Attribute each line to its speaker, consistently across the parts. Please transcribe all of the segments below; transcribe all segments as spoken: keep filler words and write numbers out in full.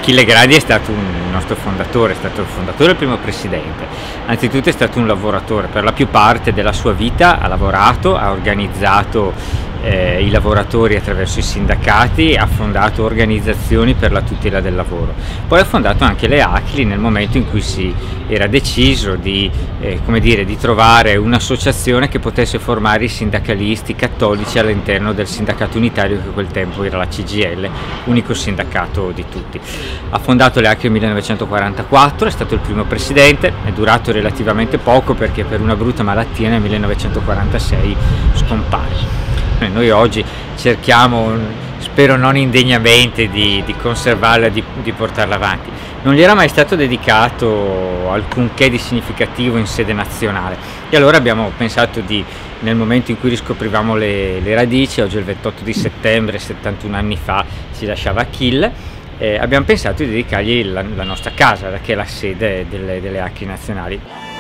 Speaker 1: Achille Gradi è stato un nostro fondatore, è stato il fondatore e il primo presidente. Anzitutto è stato un lavoratore, per la più parte della sua vita ha lavorato, ha organizzato eh, i lavoratori attraverso i sindacati, ha fondato organizzazioni per la tutela del lavoro. Poi ha fondato anche le A C L I nel momento in cui si era deciso di, eh, come dire, di trovare un'associazione che potesse formare i sindacalisti cattolici all'interno del sindacato unitario, che a quel tempo era la C G I L, unico sindacato di tutti. Ha fondato le A C L I nel millenovecentoquarantaquattro, è stato il primo presidente, è durato relativamente poco perché per una brutta malattia nel millenovecentoquarantasei scompare. Noi oggi cerchiamo, spero non indegnamente, di, di conservarla, di, di portarla avanti. Non gli era mai stato dedicato alcunché di significativo in sede nazionale e allora abbiamo pensato di, nel momento in cui riscoprivamo le, le radici, oggi è il ventotto di settembre, settantuno anni fa ci lasciava Achille, eh, abbiamo pensato di dedicargli la, la nostra casa, che è la sede delle, delle A C L I nazionali.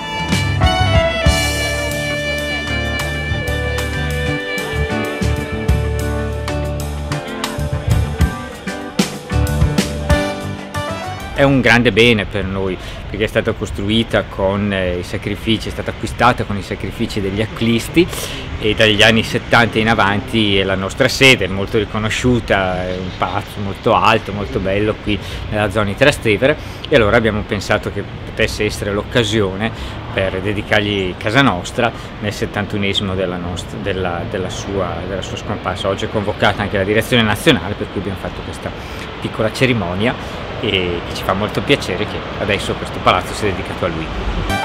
Speaker 1: È un grande bene per noi perché è stata costruita con eh, i sacrifici, è stata acquistata con i sacrifici degli aclisti e dagli anni settanta in avanti è la nostra sede, è molto riconosciuta, è un palazzo molto alto, molto bello qui nella zona di Trastevere, e allora abbiamo pensato che potesse essere l'occasione per dedicargli casa nostra nel settantunesimo della, nostra, della, della, sua, della sua scomparsa. Oggi è convocata anche la direzione nazionale, per cui abbiamo fatto questa piccola cerimonia e ci fa molto piacere che adesso questo palazzo sia dedicato a lui.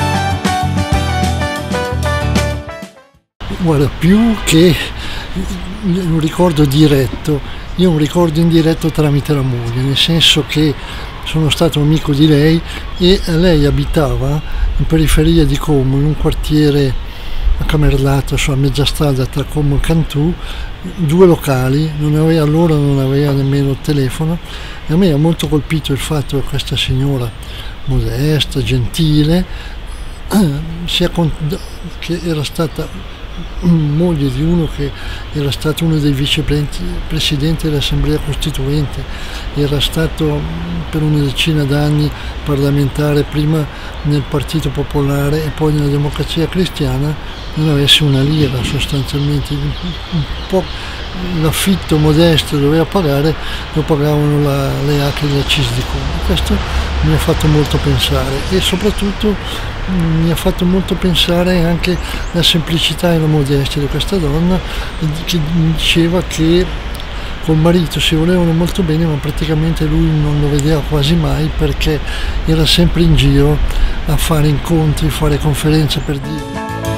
Speaker 2: Guarda, più che un ricordo diretto, io ho un ricordo indiretto tramite la moglie, nel senso che sono stato amico di lei e lei abitava in periferia di Como, in un quartiere a Camerlato, sulla mezza strada tra Como e Cantù, due locali, non aveva, allora non aveva nemmeno telefono, e a me ha molto colpito il fatto che questa signora modesta, gentile, sia che era stata moglie di uno che era stato uno dei vicepresidenti dell'Assemblea Costituente, era stato per una decina d'anni parlamentare, prima nel Partito Popolare e poi nella Democrazia Cristiana, non avesse una lira sostanzialmente, un po' l'affitto modesto doveva pagare, lo pagavano la, le A C L I e la C I S di Como. Questo mi ha fatto molto pensare e soprattutto mi ha fatto molto pensare anche la semplicità e la modestia di questa donna, che diceva che col marito si volevano molto bene, ma praticamente lui non lo vedeva quasi mai perché era sempre in giro a fare incontri, fare conferenze per dire.